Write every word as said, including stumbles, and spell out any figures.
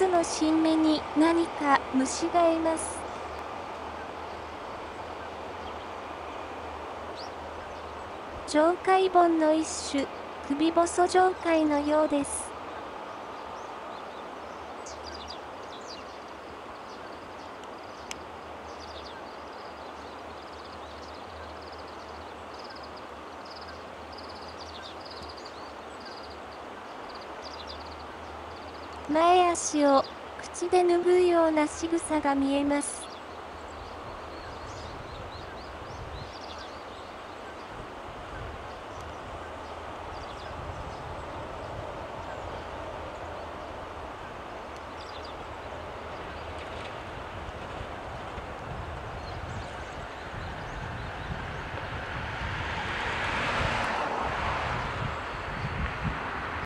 樹の新芽に何か虫がいます。上海盆の一種、首細上海のようです。前足を口で拭うような仕草が見えます。